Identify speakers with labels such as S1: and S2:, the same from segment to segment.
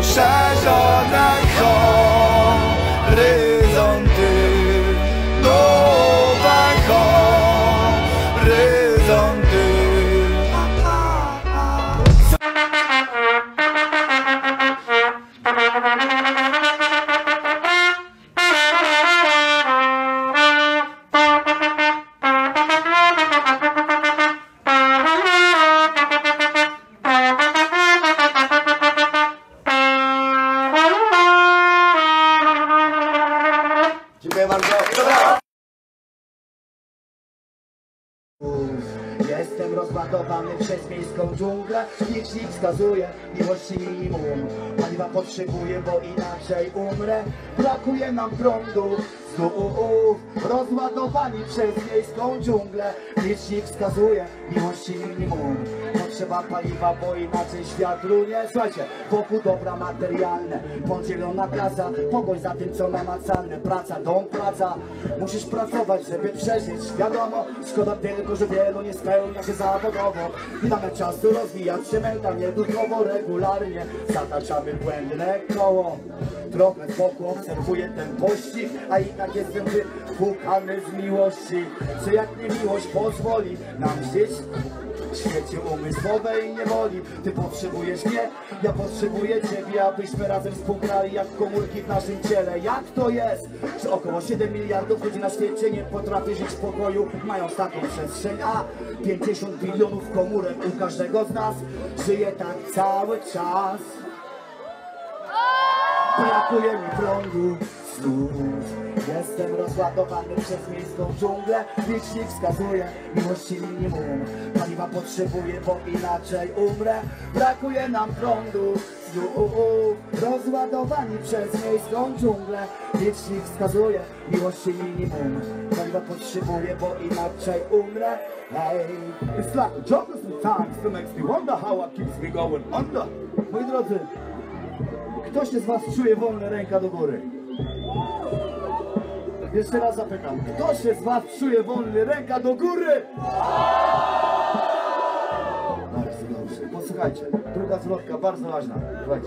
S1: poszerzone horyzonty, nowe horyzonty. Dziękuję bardzo. Jestem rozładowany przez miejską dżunglę. Licznik wskazuje miłości minimum. Paliwa potrzebuję, bo inaczej umrę. Brakuje nam prądu. Znów rozładowani przez miejską dżunglę. Licznik wskazuje miłości minimum. Potrzeba paliwa, bo inaczej świat runie. Słuchajcie, wokół dobra materialne, podzielona klasa, pogoń za tym, co namacalne. Praca, dom, praca. Musisz pracować, żeby przeżyć. Wiadomo, szkoda tylko, że wielu nie spełnia się zawodowo. Nie mamy czasu rozwijać się mentalnie, duchowo, regularnie. Zataczamy błędne koło. Trochę z boku obserwuję ten pościg, a i tak jestem wypłukany z miłości. Czy jak nie miłość pozwoli nam żyć w świecie umysłowej niewoli? Ty potrzebujesz mnie, ja potrzebuję ciebie, abyśmy razem współgrali jak komórki w naszym ciele. Jak to jest, że około 7 miliardów ludzi na świecie nie potrafi żyć w pokoju, mając taką przestrzeń, a 50 bilionów komórek u każdego z nas żyje tak cały czas. Brakuje mi prądu, znów jestem rozładowany przez miejską dżunglę. Licznik wskazuje miłości minimum. Paliwa potrzebuję, bo inaczej umrę. Brakuje nam prądu, znów rozładowani przez miejską dżunglę. Licznik wskazuje miłości minimum. Paliwa potrzebuję, bo inaczej umrę. Hey, it's like a joke sometimes that makes me wonder how it keeps me going under. Moi drodzy, kto się z was czuje wolny? Ręka do góry. Jeszcze raz zapytam. Kto się z was czuje wolny? Ręka do góry! Bardzo dobrze. Posłuchajcie. Druga zwrotka, bardzo ważna. Słuchajcie.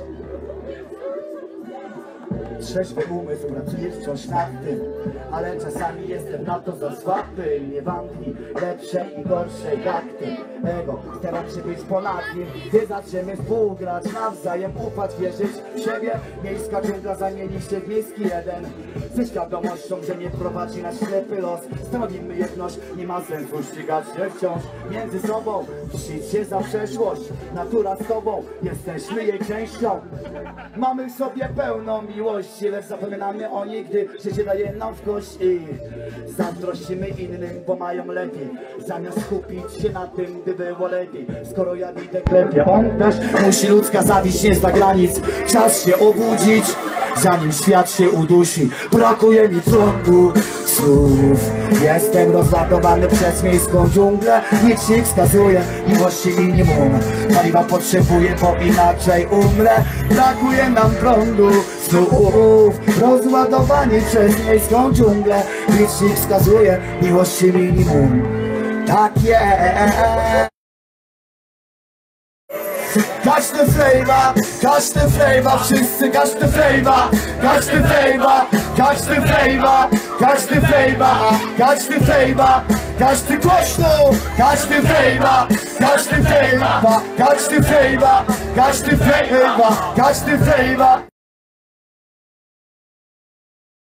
S1: Trzeźwy umysł pracuje wciąż nad tym, ale czasami jestem na to za słaby. Nie wątpi lepsze i gorsze jak ty. Ego, staram się być ponad nim. Gdy zaczniemy współgrać, nawzajem ufać, wierzyć w siebie, miejska dżungla zamieni się w miejski jeden. Ze świadomością, że nie prowadzi na ślepy los. Stanowimy jedność, nie ma sensu ścigać się wciąż między sobą. Mścić się za przeszłość, natura z tobą, jesteśmy jej częścią. Mamy w sobie pełną miłości, lecz zapominamy o niej, gdy życie daje nam w kość i zazdrościmy innym, bo mają lepiej, zamiast skupić się na tym, by było lepiej. Skoro ja idę klepie, on też musi. Ludzka zawiść nie zna granic. Czas się obudzić, zanim świat się udusi. Brakuje mi prądu, słów. Jestem rozładowany przez miejską dżunglę. Licznik wskazuje miłości minimum. Paliwa potrzebuję, bo inaczej umrę. Brakuje nam prądu, znów rozładowani przez miejską dżunglę. Licznik wskazuje miłości minimum. Tak jest. Każdy flavor, wszyscy każdy flavor, każdy flavor, każdy flavor, każdy flavor, każdy flavor, każdy głośno, każdy flavor, każdy flavor, każdy flavor, każdy flavor, każdy flavor.